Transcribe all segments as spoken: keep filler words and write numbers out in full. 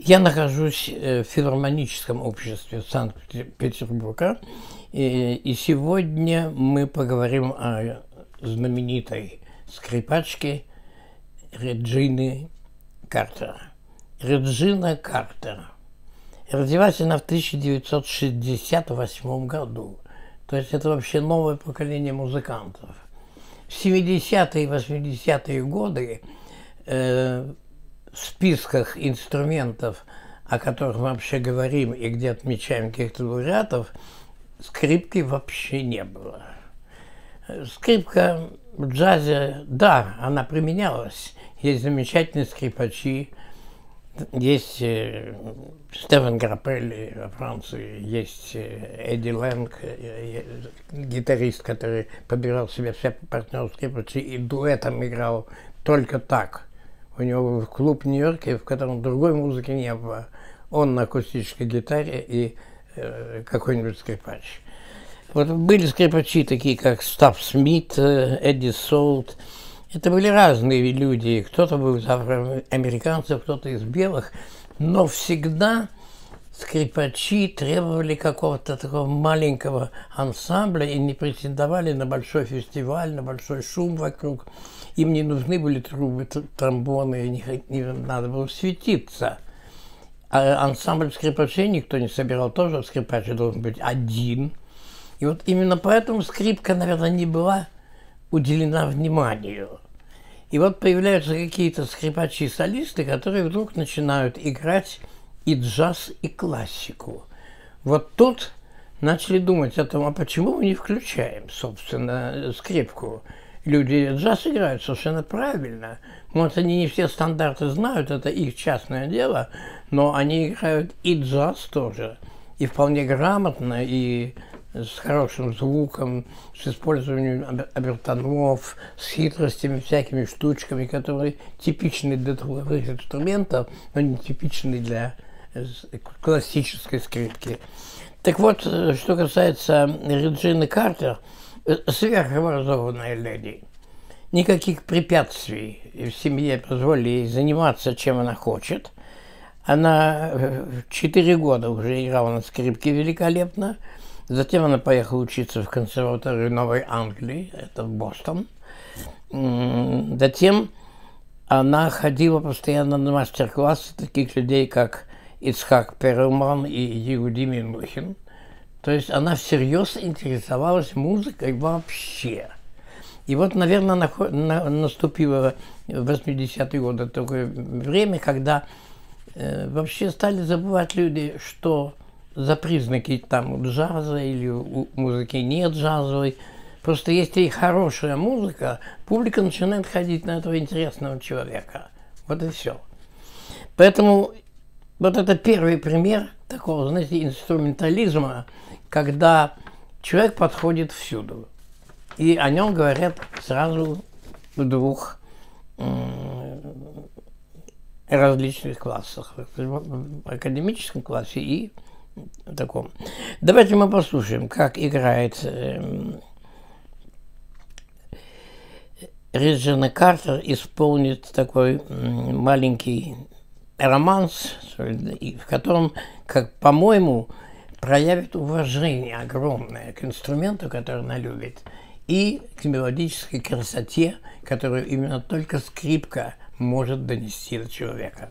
Я нахожусь в филармоническом обществе Санкт-Петербурга, и, и сегодня мы поговорим о знаменитой скрипачке Реджине Картер. Реджина Картер. Родилась она в тысяча девятьсот шестьдесят восьмом году. То есть это вообще новое поколение музыкантов. В семидесятые и восьмидесятые годы э, в списках инструментов, о которых мы вообще говорим и где отмечаем каких-то лауреатов, скрипки вообще не было. Скрипка в джазе, да, она применялась. Есть замечательные скрипачи, есть э, Стефан Граппелли во Франции, есть э, Эдди Лэнг, э, э, гитарист, который подбирал себе все партнеров скрипачей и дуэтом играл только так. У него был клуб в Нью-Йорке, в котором другой музыки не было. Он на акустической гитаре и э, какой-нибудь скрипач. Вот были скрипачи такие, как Став Смит, Эдди Солт. Это были разные люди. Кто-то был из афроамериканцев, кто-то из белых. Но всегда скрипачи требовали какого-то такого маленького ансамбля и не претендовали на большой фестиваль, на большой шум вокруг. Им не нужны были трубы, тромбоны, не, не надо было светиться. А ансамбль скрипачей никто не собирал, тоже скрипач должен быть один. И вот именно поэтому скрипка, наверное, не была уделена вниманию. И вот появляются какие-то скрипачи-солисты, которые вдруг начинают играть и джаз, и классику. Вот тут начали думать о том, а почему мы не включаем, собственно, скрипку. Люди джаз играют совершенно правильно. Может, они не все стандарты знают, это их частное дело, но они играют и джаз тоже, и вполне грамотно, и с хорошим звуком, с использованием обертонов, с хитростями, всякими штучками, которые типичны для других инструментов, но не типичны для классической скрипки. Так вот, что касается Реджины Картер, сверхобразованная леди. Никаких препятствий в семье позволили ей заниматься, чем она хочет. Она четыре года уже играла на скрипке великолепно. Затем она поехала учиться в консерваторию Новой Англии, это в Бостон. Затем она ходила постоянно на мастер-классы таких людей, как Ицхак Перелман и Иуди Минухин. То есть она всерьез интересовалась музыкой вообще. И вот, наверное, на, на, наступило в восьмидесятые годы такое время, когда э, вообще стали забывать люди, что за признаки там джаза или у музыки нет джазовой. Просто если хорошая музыка, публика начинает ходить на этого интересного человека. Вот и все. Поэтому вот это первый пример такого, знаете, инструментализма, когда человек подходит всюду. И о нем говорят сразу в двух различных классах. В академическом классе и в таком. Давайте мы послушаем, как играет э, Реджина Картер, исполнит такой э, маленький романс, в котором, как по-моему, проявит уважение огромное к инструменту, который она любит, и к мелодической красоте, которую именно только скрипка может донести до человека.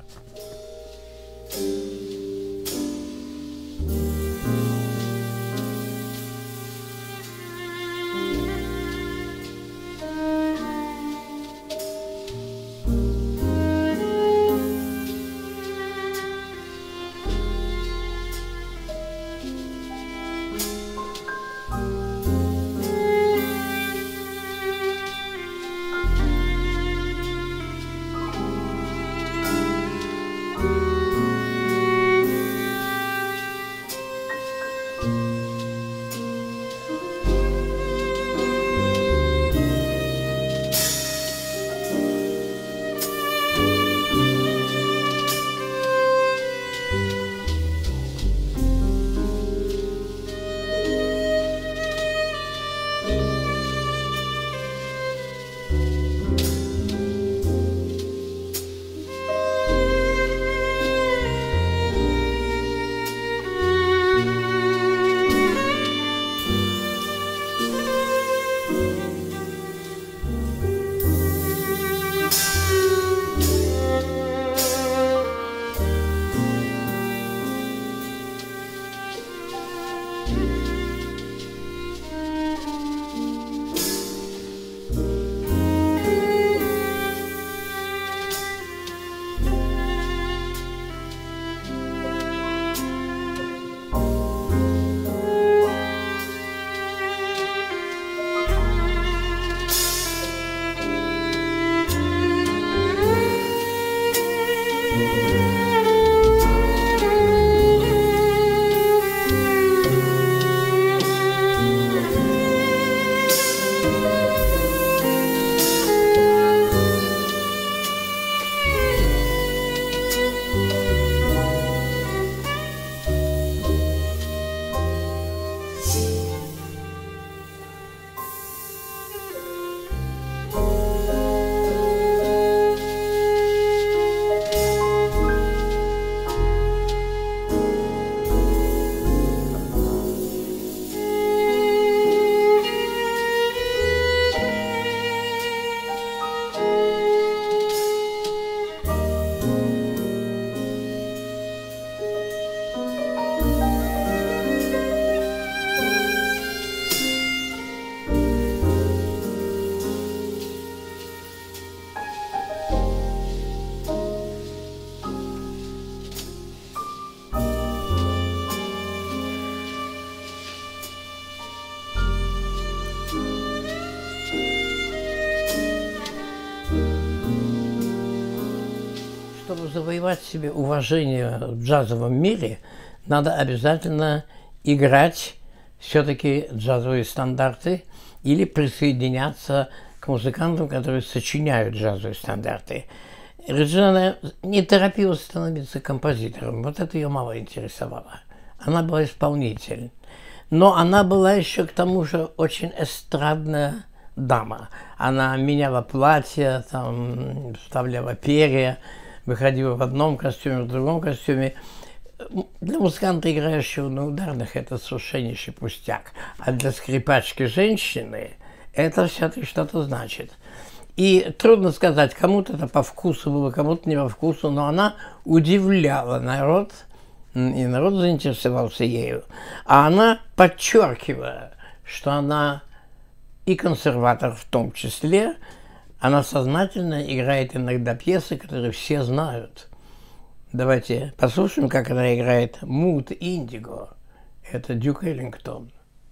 завоевать себе уважение в джазовом мире, надо обязательно играть все-таки джазовые стандарты или присоединяться к музыкантам, которые сочиняют джазовые стандарты. Реджина не торопилась становиться композитором, вот это ее мало интересовало. Она была исполнитель. Но она была еще к тому же очень эстрадная дама. Она меняла платье, там, вставляла перья, выходила в одном костюме, в другом костюме. Для музыканта, играющего на ударных, это совершеннейший пустяк. А для скрипачки женщины это все-таки что-то значит. И трудно сказать, кому-то это по вкусу было, кому-то не по вкусу, но она удивляла народ, и народ заинтересовался ею. А она подчеркивала, что она и консерватор в том числе, она сознательно играет иногда пьесы, которые все знают. Давайте послушаем, как она играет «Мут Индиго». Это Дюк Эллингтон.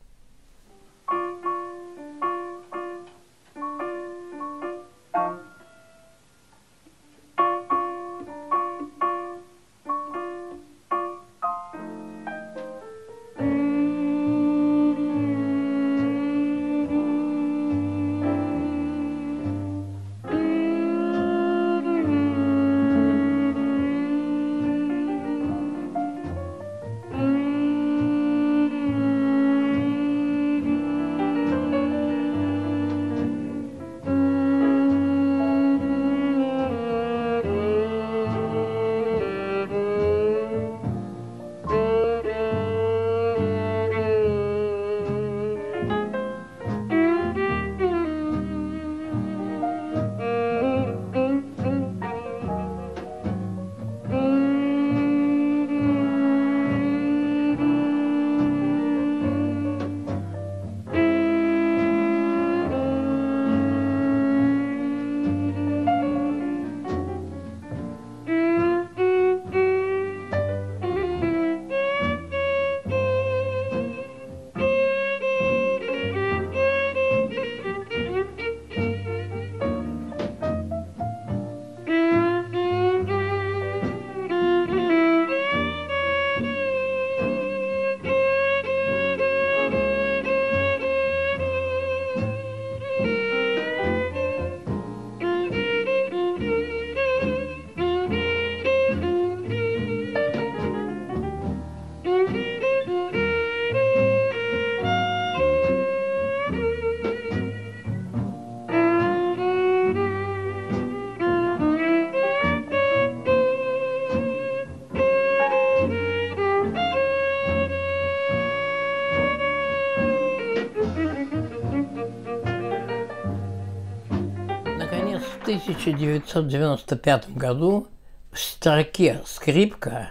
В тысяча девятьсот девяносто пятом году в строке «Скрипка»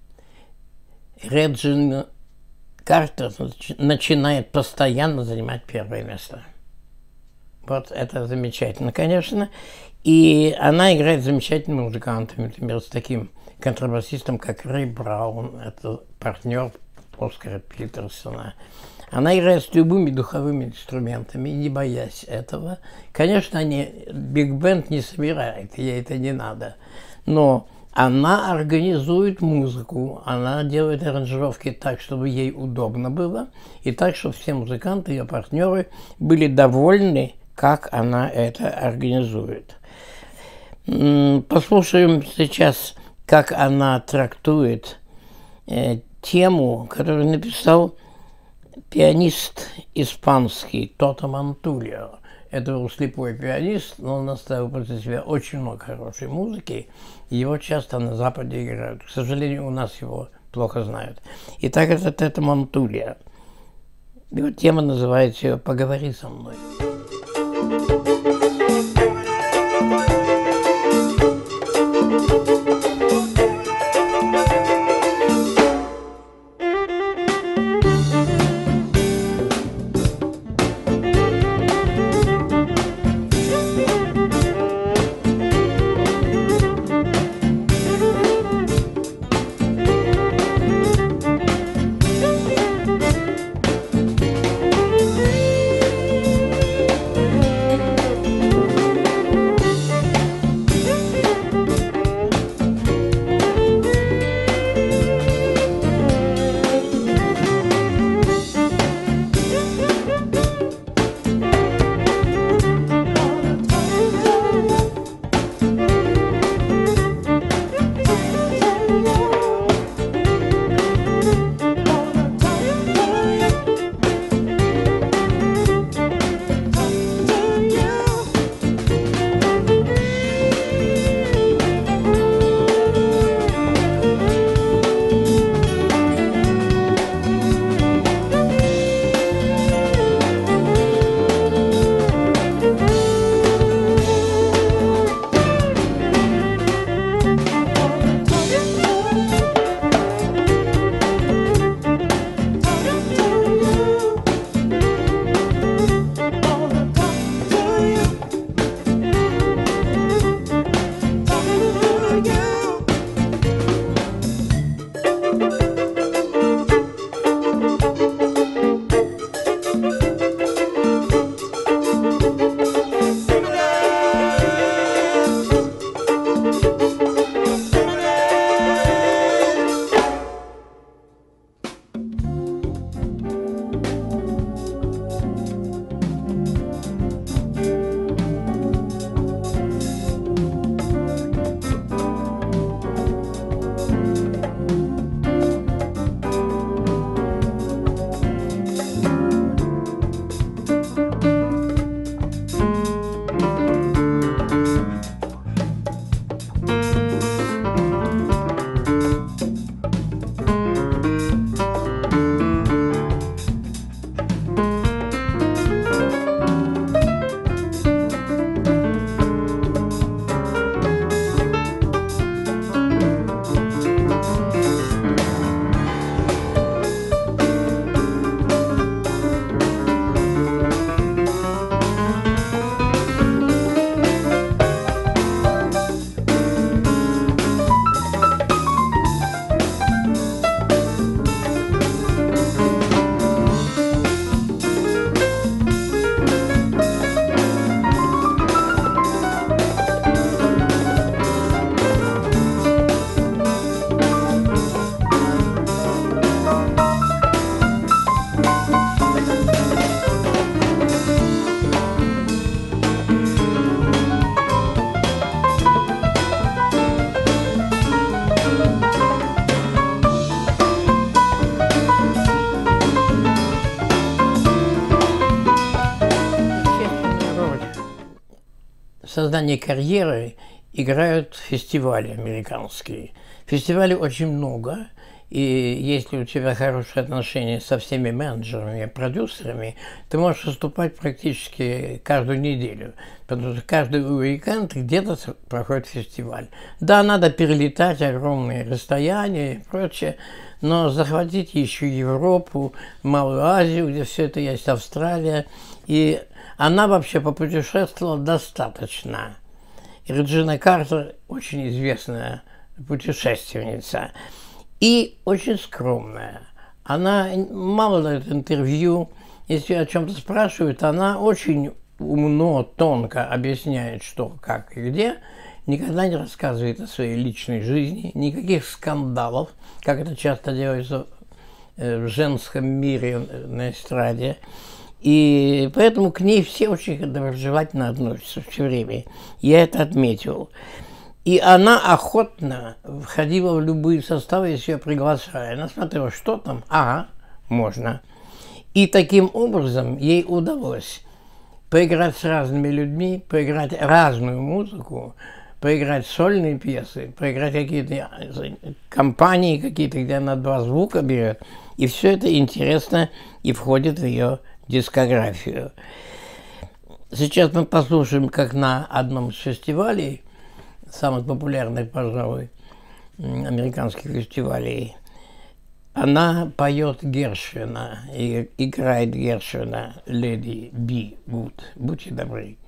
Реджина Картер начинает постоянно занимать первое место. Вот это замечательно, конечно. И она играет с замечательными музыкантами, например, с таким контрабасистом, как Рэй Браун, это партнер Оскара Питерсона. Она играет с любыми духовыми инструментами, не боясь этого. Конечно, биг-бенд не собирает, ей это не надо. Но она организует музыку, она делает аранжировки так, чтобы ей удобно было, и так, чтобы все музыканты, ее партнеры, были довольны, как она это организует. Послушаем сейчас, как она трактует э, тему, которую написал пианист испанский Тото Мантульо. Это был слепой пианист, но он оставил после себя очень много хорошей музыки. Его часто на Западе играют. К сожалению, у нас его плохо знают. Итак, это Тото Мантульо. Его тема называется «Поговори со мной». создания карьеры играют фестивали американские. Фестивалей очень много. И если у тебя хорошие отношения со всеми менеджерами и продюсерами, ты можешь выступать практически каждую неделю, потому что каждый уикенд где-то проходит фестиваль. Да, надо перелетать огромные расстояния и прочее, но захватить еще Европу, Малую Азию, где все это есть, Австралия. И она вообще попутешествовала достаточно. И Реджина Картер очень известная путешественница. И очень скромная. Она мало дает интервью. Если о чем-то спрашивают, она очень умно, тонко объясняет, что, как и где. Никогда не рассказывает о своей личной жизни. Никаких скандалов, как это часто делается в женском мире на эстраде. И поэтому к ней все очень доброжелательно относятся все время. Я это отметил. И она охотно входила в любые составы, если ее приглашали. Она смотрела, что там, ага, можно. И таким образом ей удалось поиграть с разными людьми, поиграть разную музыку, поиграть сольные пьесы, поиграть какие-то компании, какие-то, где она два звука берет. И все это интересно и входит в ее дискографию. Сейчас мы послушаем, как на одном из фестивалей, самый популярный, пожалуй, американских фестивалей, она поет Гершвина, и играет Гершвина «Леди Би Гуд». Будьте добры.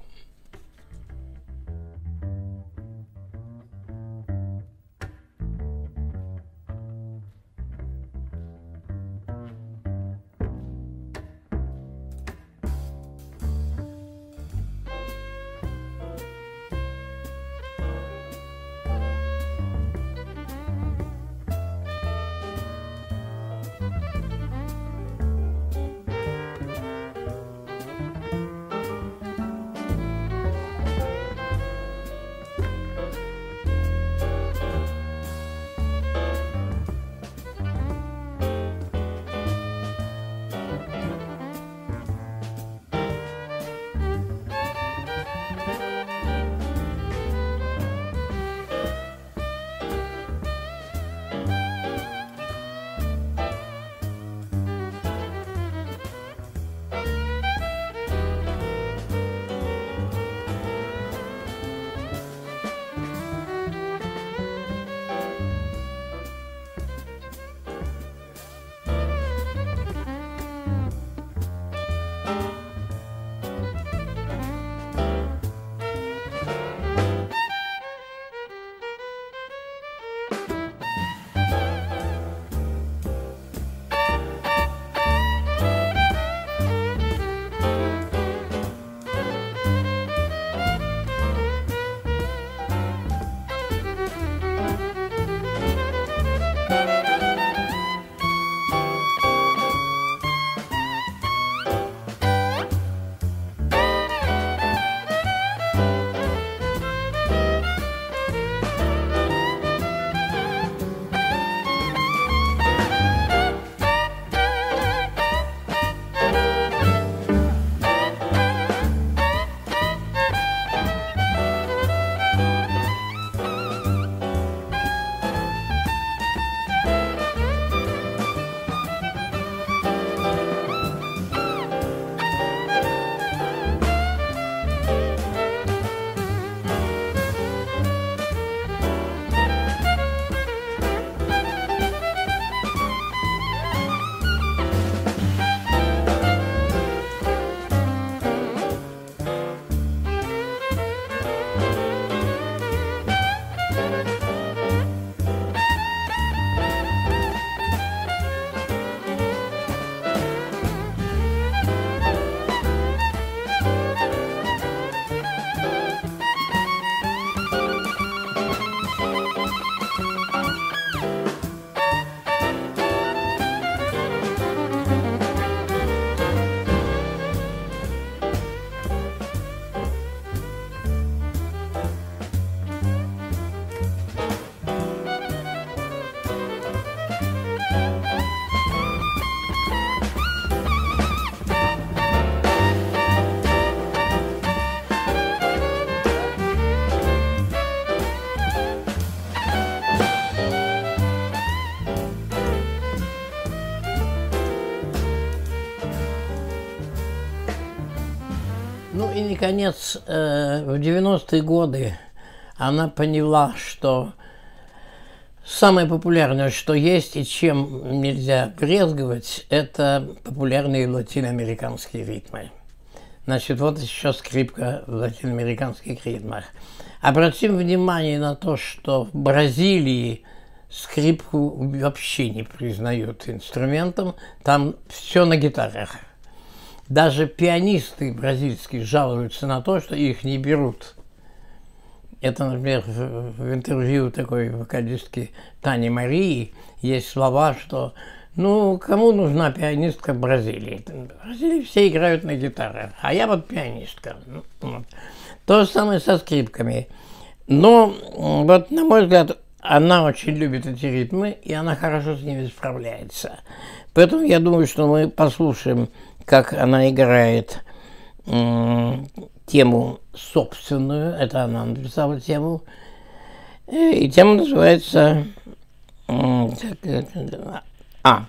наконец, э, в девяностые годы она поняла, что самое популярное, что есть и чем нельзя брезговать, это популярные латиноамериканские ритмы. Значит, вот еще скрипка в латиноамериканских ритмах. Обратим внимание на то, что в Бразилии скрипку вообще не признают инструментом, там все на гитарах. Даже пианисты бразильские жалуются на то, что их не берут. Это, например, в интервью такой вокалистки Тани Марии есть слова, что ну, кому нужна пианистка в Бразилии? В Бразилии все играют на гитарах, а я вот пианистка. Вот. То же самое со скрипками. Но, вот, на мой взгляд, она очень любит эти ритмы, и она хорошо с ними справляется. Поэтому я думаю, что мы послушаем, как она играет м- тему собственную. Это она написала тему. И тема называется... М- а,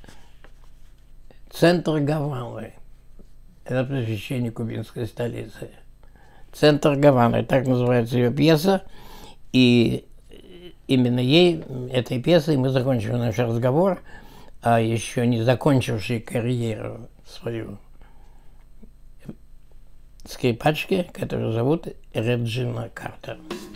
«Центр Гаваны». Это посвящение кубинской столицы. «Центр Гаваны», так называется ее пьеса. И именно ей, этой пьесой, мы закончим наш разговор, а еще не закончившей карьеру свою скрипачки, которую зовут Реджина Картер.